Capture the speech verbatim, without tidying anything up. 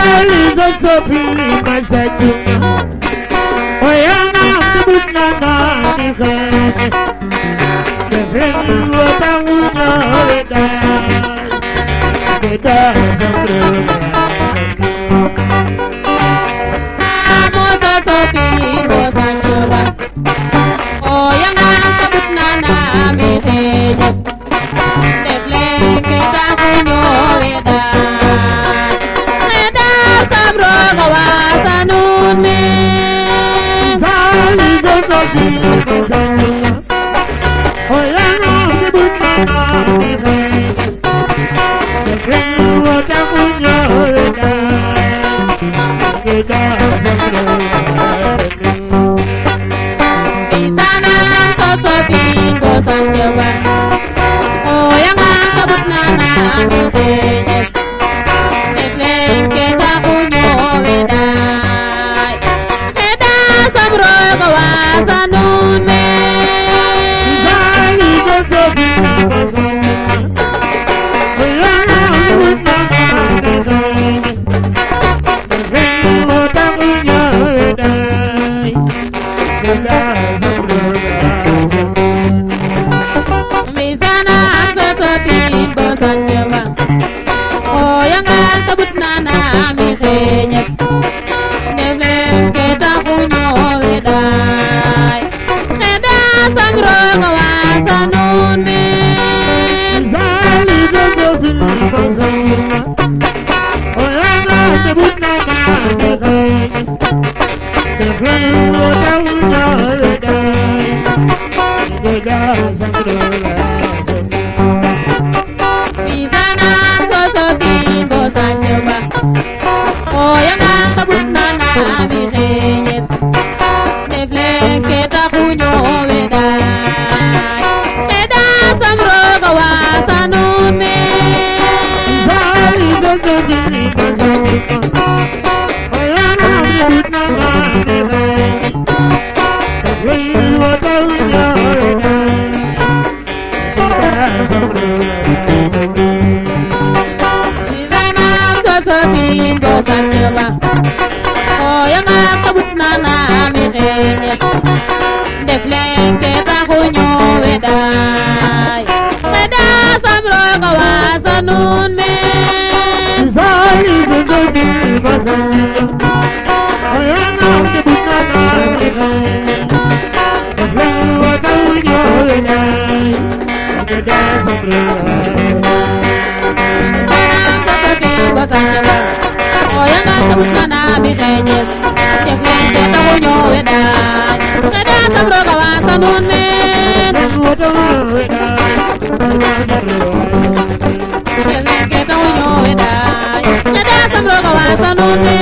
Zalizo sopi masajuna Oyana sebutna nami khamis Kefrengi watangunya wedai Beda sambrela Moso sofi bosan coba Oyana sebutna nami khamis Kefrengi watangunya wedai Beda sambrela wasanun me Zalizo sopi masajuna Oyana sebutna nami khamis Kefrengi watangunya wedai Beda sambrela Bisana sosofin bosan coba Oh yang angkabut nana ambil fenyes Nefleng kita kunyo wedai Keda samro kawasan nun me Zalizo sopi masajuna Oyana sebutna nami khamis Kefrengi watangunya wedai Beda sambrela Bisana sosofin bosan coba Oh yang angkabut nana ambil fenyes Nefleng kita kunyo wedai Keda samro kawasan nun me Zalizo sopi masajuna Oyana sebutna nami khamis Kefrengi watangunya wedai Beda sambrela Bisana sosofin bosan coba Oh yang angkabut nana ambil fenyes Nefleng kita kunyo wedai Keda samro kawasan nun me Zalizo sopi masajuna Oyana sebutna nami khamis Kefrengi watangunya wedai Beda sambrela Bisana sosofin bosan coba Oh yang angkabut nana ambil fenyes Nefleng kita kunyo wedai Keda samro kawasan nun me Zalizo sopi masajuna Oyana sebutna nami khamis Kefrengi watangunya wedai Beda sambrela Bisana sosofin bosan coba Oh yang angkabut nana ambil fenyes Nefleng kita kunyo wedai Keda samro kawasan nun me Nefleng kita kunyo wedai Keda samro kawasan nun me